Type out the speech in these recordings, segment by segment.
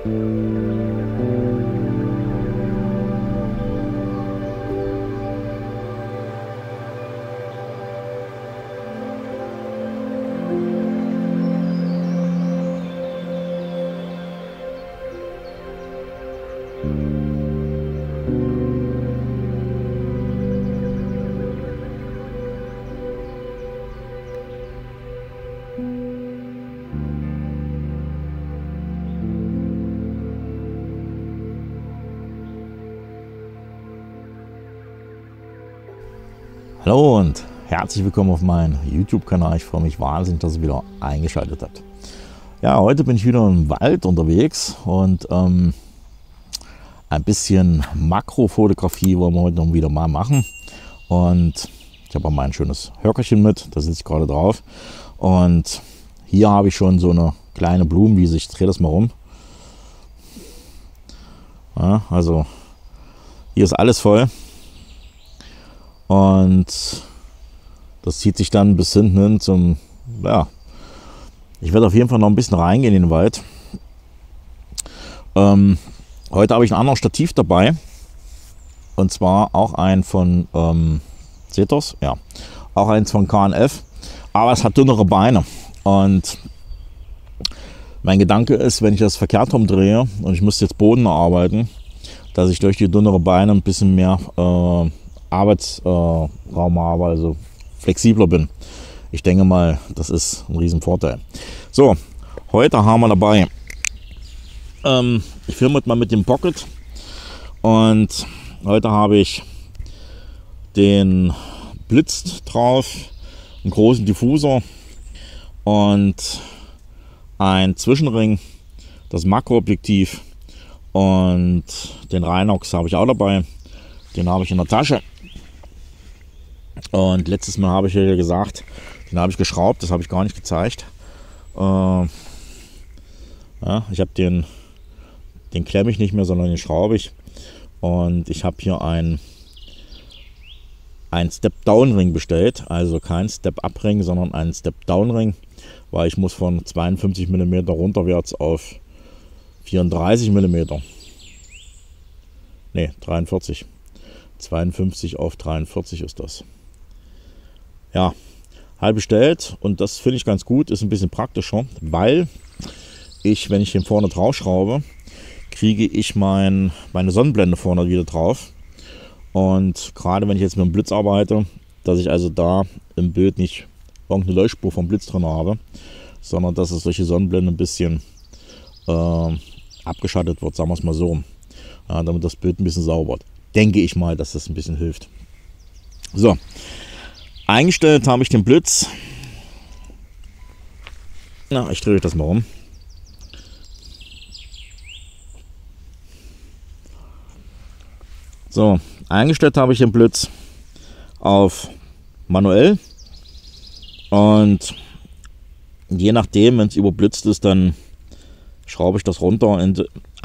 Hallo und herzlich willkommen auf meinem YouTube-Kanal. Ich freue mich wahnsinnig, dass ihr wieder eingeschaltet habt. Ja, heute bin ich wieder im Wald unterwegs und ein bisschen Makrofotografie wollen wir heute noch wieder mal machen. Und ich habe auch mein schönes Höckerchen mit, da sitze ich gerade drauf. Und hier habe ich schon so eine kleine Blumenwiese. Ich drehe das mal rum. Ja, also hier ist alles voll. Und das zieht sich dann bis hinten hin zum, ja, ich werde auf jeden Fall noch ein bisschen reingehen in den Wald. Heute habe ich ein anderes Stativ dabei. Und zwar auch ein von, seht ihr's? Ja, auch eins von K&F. Aber es hat dünnere Beine. Und mein Gedanke ist, wenn ich das verkehrt rumdrehe und ich müsste jetzt Boden arbeiten, dass ich durch die dünnere Beine ein bisschen mehr Arbeitsraum habe, also flexibler bin. Ich denke mal, das ist ein Riesenvorteil. So, heute haben wir dabei, ich filme heute mal mit dem Pocket und heute habe ich den Blitz drauf, einen großen Diffusor und ein Zwischenring, das Makroobjektiv und den Rhinox habe ich auch dabei. Den habe ich in der Tasche. Und letztes Mal habe ich ja gesagt, den habe ich geschraubt, das habe ich gar nicht gezeigt. Ja, ich habe den klemme ich nicht mehr, sondern den schraube ich. Und ich habe hier ein Step-Down-Ring bestellt, also kein Step-Up-Ring, sondern ein Step-Down-Ring, weil ich muss von 52 mm runterwärts auf 34 mm. Ne, 43. 52 auf 43 ist das. Ja, halb bestellt und das finde ich ganz gut, ist ein bisschen praktischer, weil ich, wenn ich den vorne drauf schraube, kriege ich meine Sonnenblende vorne wieder drauf. Und gerade wenn ich jetzt mit dem Blitz arbeite, dass ich also da im Bild nicht irgendeine Leuchtspur vom Blitz drin habe, sondern dass es durch die Sonnenblende ein bisschen abgeschattet wird, sagen wir es mal so, ja, damit das Bild ein bisschen sauber wird. Denke ich mal, dass das ein bisschen hilft. So, eingestellt habe ich den Blitz. Na, ich drehe das mal um. So, eingestellt habe ich den Blitz auf manuell. Und je nachdem, wenn es überblitzt ist, dann schraube ich das runter in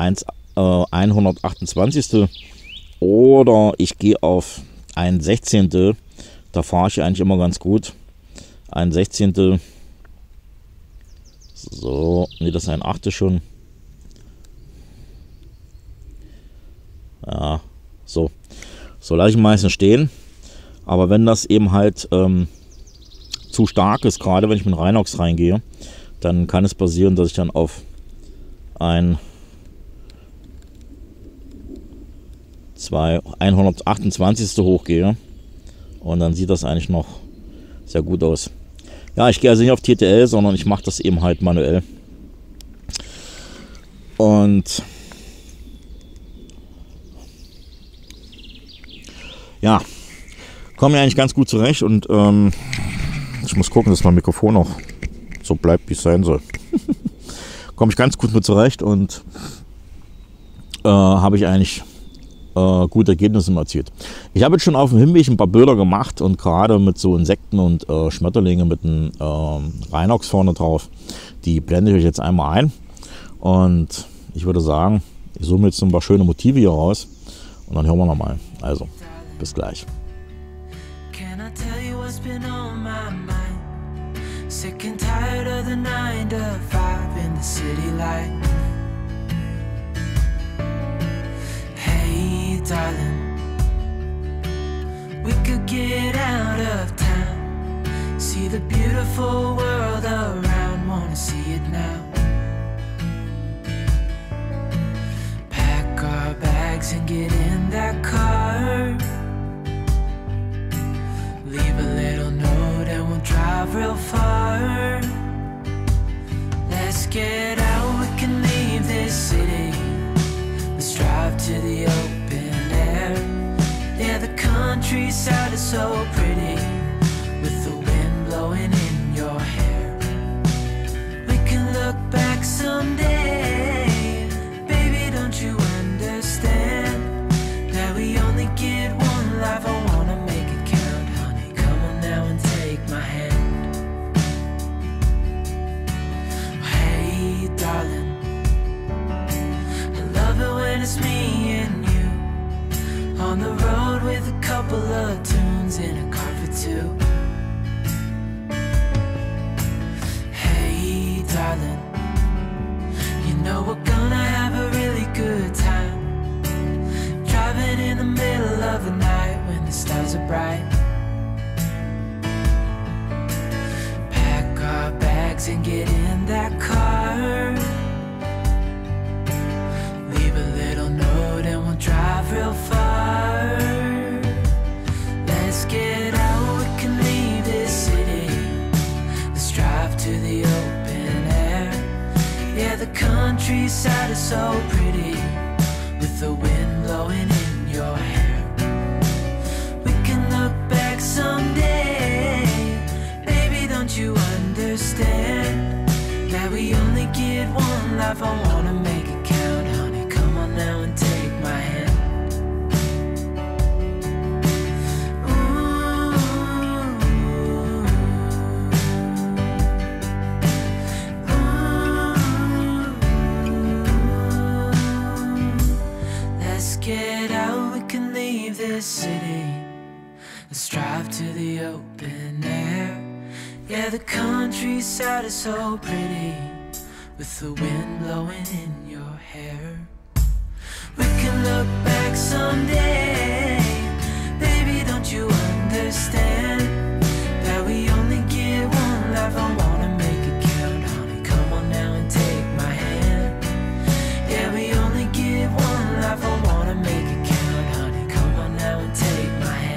1/128. Oder ich gehe auf 1/16. Da fahre ich eigentlich immer ganz gut. 1/16. So, nee, das ist 1/8 schon. Ja, so. So lasse ich meistens stehen. Aber wenn das eben halt zu stark ist, gerade wenn ich mit Rhinox reingehe, dann kann es passieren, dass ich dann auf ein 128. hochgehe und dann sieht das eigentlich noch sehr gut aus. Ja, ich gehe also nicht auf TTL, sondern ich mache das eben halt manuell. Und ja, komme mir eigentlich ganz gut zurecht und ich muss gucken, dass mein Mikrofon noch so bleibt, wie es sein soll. Komme ich ganz gut mit zurecht und habe ich eigentlich gute Ergebnisse erzielt. Ich habe jetzt schon auf dem Hinweg ein paar Bilder gemacht und gerade mit so Insekten und Schmetterlinge mit einem Rhinox vorne drauf. Die blende ich euch jetzt einmal ein und ich würde sagen, ich suche mir jetzt ein paar schöne Motive hier raus und dann hören wir nochmal. Also, bis gleich. Can I tell you what's been on my mind? Sick and tired of the 9 to 5 in the city life. darling, we could get out of town, see the beautiful world around, wanna see it now. Pack our bags and get in that car, leave a little note and we'll drive real far. Let's get out, we can leave this city, let's drive to the open air. Yeah, the countryside is so pretty, with the wind blowing in your hair. We can look back someday, baby, don't you understand that we only get one life? I wanna make it count, honey, come on now and take my hand. Hey darling, I love it when it's me and you, on the road with a couple of tunes in a car for two. Hey darling, you know we're gonna have a really good time, driving in the middle of the night when the stars are bright. Pack our bags and get in that car, leave a little note and we'll drive real far. Let's get out, we can leave this city, let's drive to the open air. Yeah, the countryside is so pretty, with the wind blowing in your hair. We can look back someday, baby, don't you understand that we only get one life? I wanna make it count, honey, come on now and take my hand. Let's get out, we can leave this city, let's drive to the open air. Yeah, the countryside is so pretty, with the wind blowing in your hair. We can look back someday, baby, don't you understand that we only get one life? I wanna make it count, honey, come on now and take my hand. Yeah, we only get one life, I wanna make it count, honey, come on now and take my hand.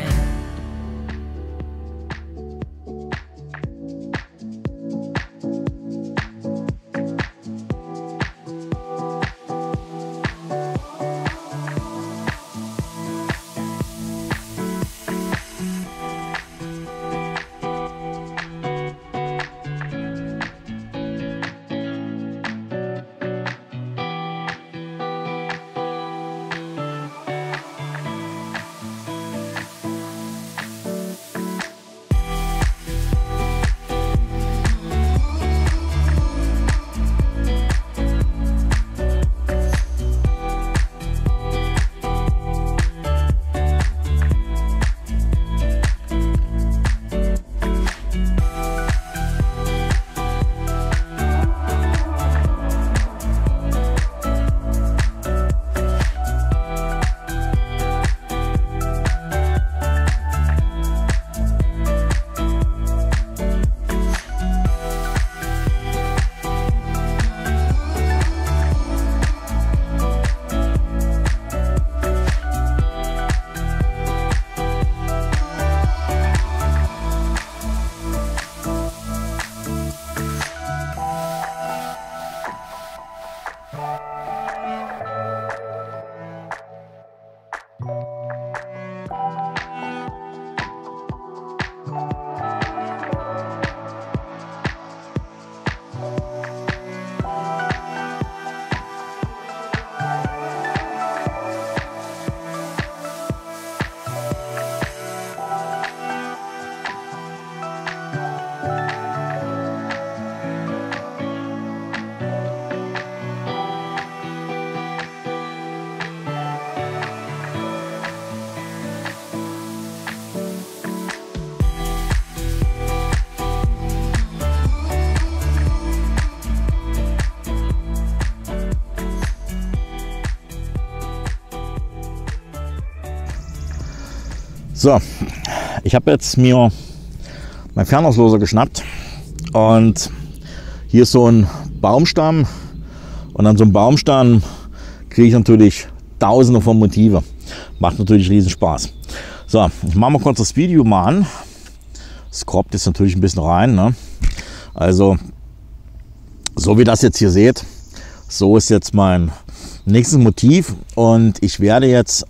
So, ich habe jetzt mir meinen Fernauslöser geschnappt und hier ist so ein Baumstamm und an so einem Baumstamm kriege ich natürlich tausende von Motive. Macht natürlich riesen Spaß. So, ich mache mal kurz das Video mal an. Es kroppt jetzt natürlich ein bisschen rein, ne? Also, so wie das jetzt hier seht, so ist jetzt mein nächstes Motiv und ich werde jetzt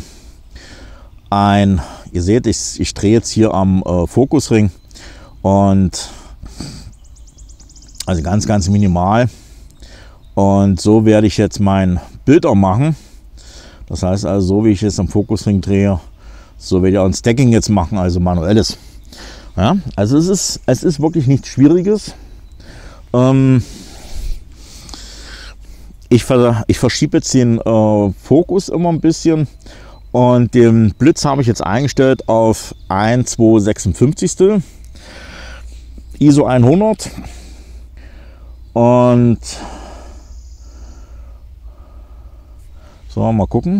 ihr seht, ich drehe jetzt hier am Fokusring und also ganz minimal und so werde ich jetzt mein Bild auch machen. Das heißt also, so wie ich jetzt am Fokusring drehe, so werde ich auch ein Stacking jetzt machen, also manuelles. Ja, also es ist wirklich nichts Schwieriges. Ich verschiebe jetzt den Fokus immer ein bisschen und den Blitz habe ich jetzt eingestellt auf 1,256 ISO 100 und so, mal gucken.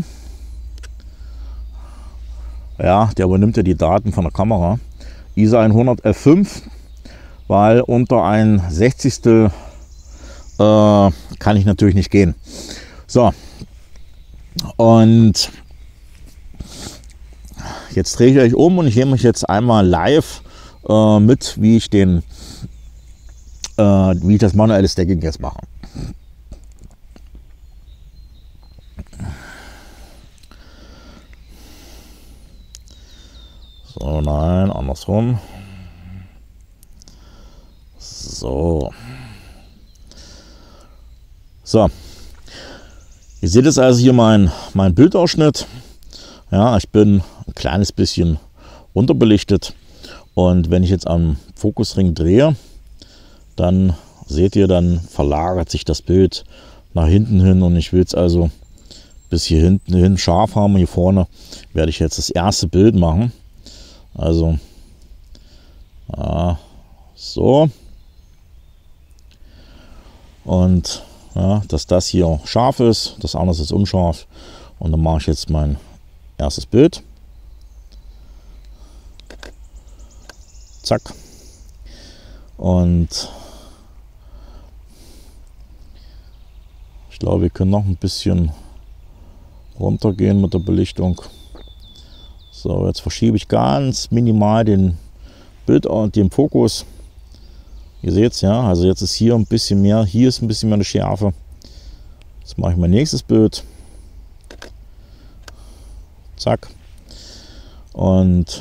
Ja, der übernimmt ja die Daten von der Kamera. ISO 100 F5, weil unter ein 60. Kann ich natürlich nicht gehen. So, und jetzt drehe ich euch um und ich nehme euch jetzt einmal live mit, wie ich das manuelle Stacking jetzt mache. So, nein, andersrum. So. So. Ihr seht jetzt also hier mein Bildausschnitt. Ja, ich bin ein kleines bisschen unterbelichtet. Und wenn ich jetzt am Fokusring drehe, dann seht ihr, dann verlagert sich das Bild nach hinten hin. Und ich will es also bis hier hinten hin scharf haben. Hier vorne werde ich jetzt das erste Bild machen. Also so und ja, dass das hier scharf ist, das andere ist unscharf und dann mache ich jetzt mein erstes Bild. Zack. Und ich glaube, wir können noch ein bisschen runtergehen mit der Belichtung. So, jetzt verschiebe ich ganz minimal den Bild und den Fokus. Ihr seht es, ja, also jetzt ist hier ein bisschen mehr, hier ist ein bisschen mehr eine Schärfe. Jetzt mache ich mein nächstes Bild. Zack. Und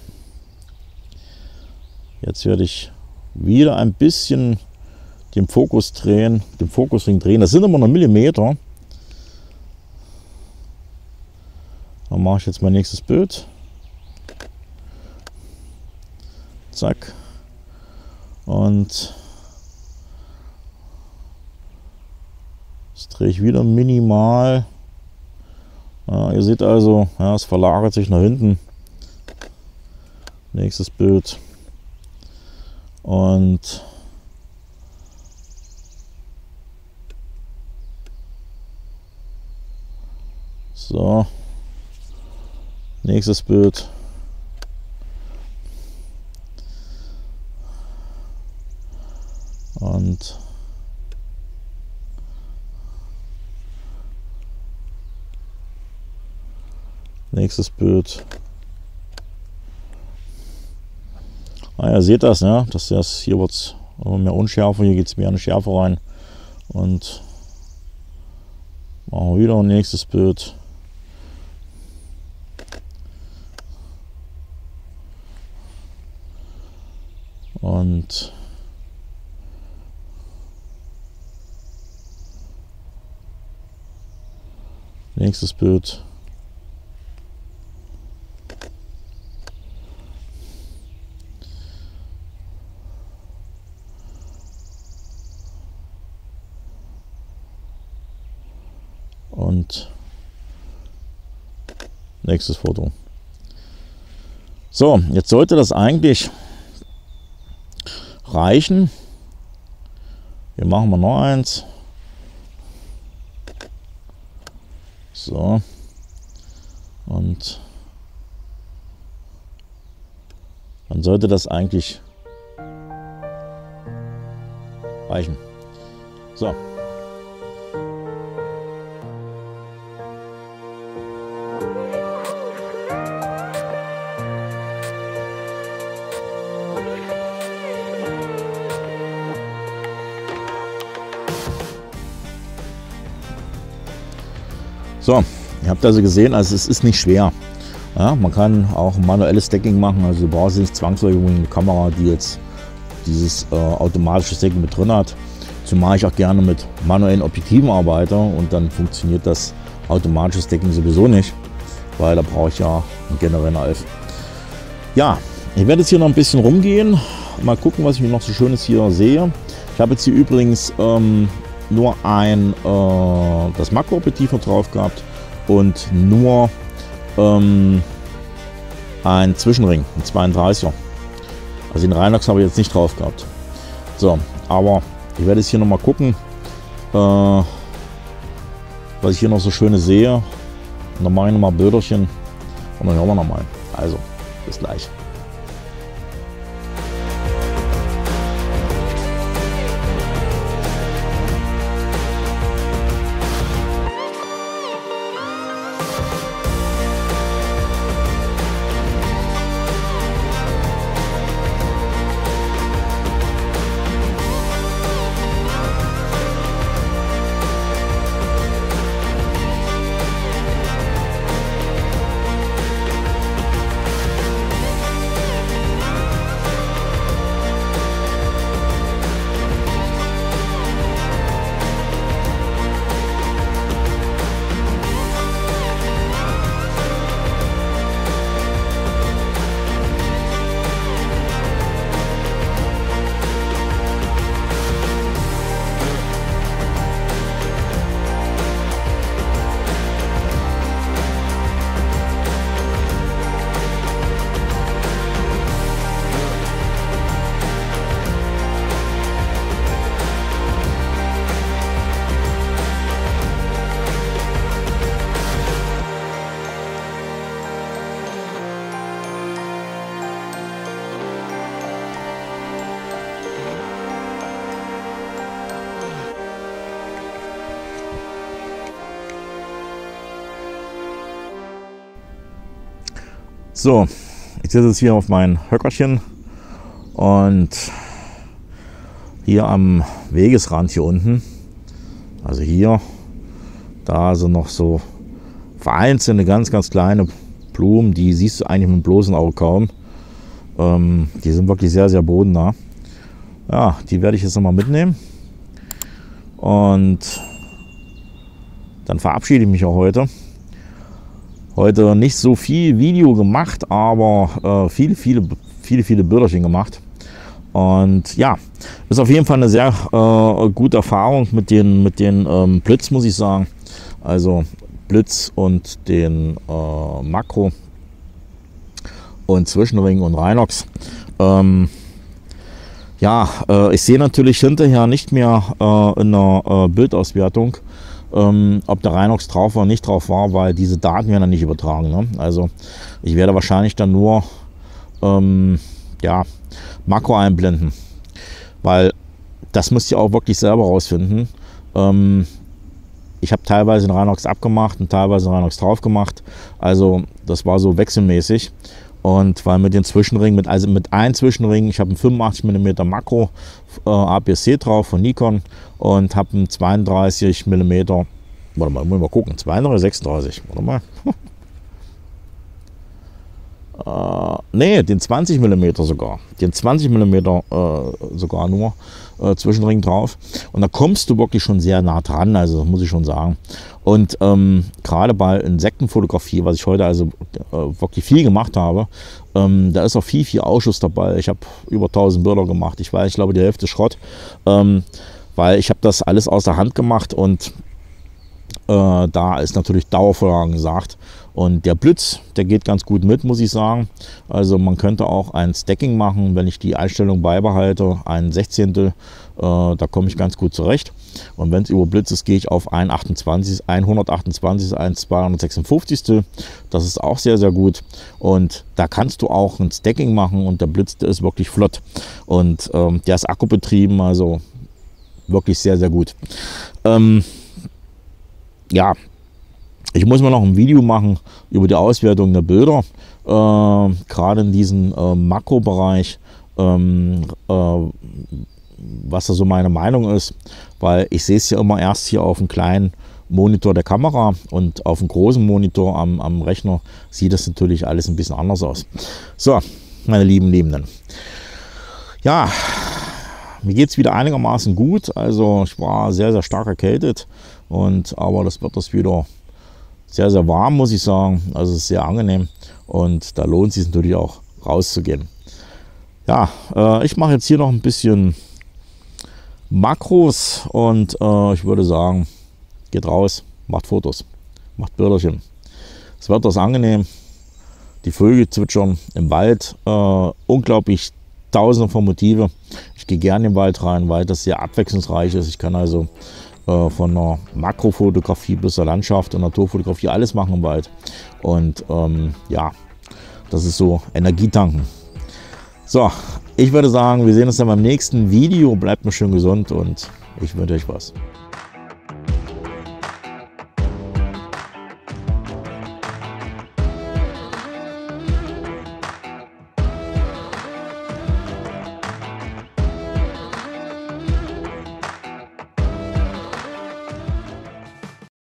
jetzt werde ich wieder ein bisschen den Fokus drehen, den Fokusring drehen. Das sind immer noch Millimeter. Dann mache ich jetzt mein nächstes Bild. Zack. Und jetzt drehe ich wieder minimal. Ja, ihr seht also, ja, es verlagert sich nach hinten. Nächstes Bild. Und so. Nächstes Bild. Und nächstes Bild. Ihr seht das, ne? Dass das hier wird es mehr unschärfer, hier geht es mehr eine Schärfe rein. Und machen wir wieder ein nächstes Bild. Und nächstes Bild. Und nächstes Foto. So, jetzt sollte das eigentlich reichen. Wir machen mal noch eins. So. Und Dann sollte das eigentlich reichen. So. So, ihr habt also gesehen, also es ist nicht schwer. Ja, man kann auch manuelles Stacking machen, also du brauchst nicht zwangsläufig eine Kamera, die jetzt dieses automatische Stacking mit drin hat. Zumal ich auch gerne mit manuellen Objektiven arbeite und dann funktioniert das automatische Stacking sowieso nicht, weil da brauche ich ja einen generellen AF. Ja, ich werde jetzt hier noch ein bisschen rumgehen, mal gucken, was ich noch so Schönes hier sehe. Ich habe jetzt hier übrigens nur das Makroobjektiv noch drauf gehabt und nur ein Zwischenring, ein 32er. Also den Rynox habe ich jetzt nicht drauf gehabt. So, aber ich werde jetzt hier noch mal gucken, was ich hier noch so Schönes sehe. Und dann mache ich noch mal Bilderchen und dann hören wir noch mal. Also, bis gleich. So, ich sitze jetzt hier auf mein Höckerchen und hier am Wegesrand hier unten, also hier, da sind noch so vereinzelte ganz kleine Blumen, die siehst du eigentlich mit dem bloßen Auge kaum. Die sind wirklich sehr, sehr bodennah. Ja, die werde ich jetzt nochmal mitnehmen und dann verabschiede ich mich auch heute. Heute nicht so viel Video gemacht, aber viele Bilderchen gemacht. Und ja, ist auf jeden Fall eine sehr gute Erfahrung mit den Blitz, muss ich sagen. Also Blitz und den Makro und Zwischenring und Rynox. Ja, ich sehe natürlich hinterher nicht mehr in der Bildauswertung, ob der Rynox drauf oder nicht drauf war, weil diese Daten werden dann nicht übertragen. Ne? Also ich werde wahrscheinlich dann nur ja, Makro einblenden, weil das müsst ihr auch wirklich selber rausfinden. Ich habe teilweise den Rynox abgemacht und teilweise den Rynox drauf gemacht, also das war so wechselmäßig. Und weil mit den Zwischenringen, also mit einem Zwischenring, ich habe einen 85 mm Makro APS-C drauf von Nikon und habe einen 32 mm, warte mal, muss ich mal gucken, 32 oder 36, warte mal. Ne, den 20 mm sogar. Den 20 mm sogar nur Zwischenring drauf. Und da kommst du wirklich schon sehr nah dran, also das muss ich schon sagen. Und gerade bei Insektenfotografie, was ich heute also wirklich viel gemacht habe, da ist auch viel Ausschuss dabei. Ich habe über 1000 Bilder gemacht. Ich glaube, die Hälfte Schrott, weil ich habe das alles aus der Hand gemacht und da ist natürlich Dauervorlage angesagt. Und der Blitz, der geht ganz gut mit, muss ich sagen. Also man könnte auch ein Stacking machen, wenn ich die Einstellung beibehalte, ein 16. Da komme ich ganz gut zurecht. Und wenn es überblitzt ist, gehe ich auf 128, 256. Das ist auch sehr, sehr gut. Und da kannst du auch ein Stacking machen und der Blitz, der ist wirklich flott. Und der ist akkubetrieben, also wirklich sehr, sehr gut. Ja, ich muss mal noch ein Video machen über die Auswertung der Bilder, gerade in diesem Makrobereich, was da so meine Meinung ist, weil ich sehe es ja immer erst hier auf dem kleinen Monitor der Kamera und auf dem großen Monitor am Rechner sieht das natürlich alles ein bisschen anders aus. So, meine lieben Liebenden. Ja, mir geht es wieder einigermaßen gut, also ich war sehr, sehr stark erkältet, aber das wird das wieder sehr, sehr warm, muss ich sagen. Also es ist sehr angenehm und da lohnt es sich natürlich auch rauszugehen. Ja, ich mache jetzt hier noch ein bisschen Makros und ich würde sagen, geht raus, macht Fotos, macht Bilderchen. Das Wetter ist angenehm, die Vögel zwitschern im Wald, unglaublich tausende von Motive. Ich gehe gerne in den Wald rein, weil das sehr abwechslungsreich ist. Ich kann also von der Makrofotografie bis zur Landschaft und Naturfotografie alles machen im Wald. Und ja, das ist so Energietanken. So, ich würde sagen, wir sehen uns dann beim nächsten Video. Bleibt mir schön gesund und ich wünsche euch was.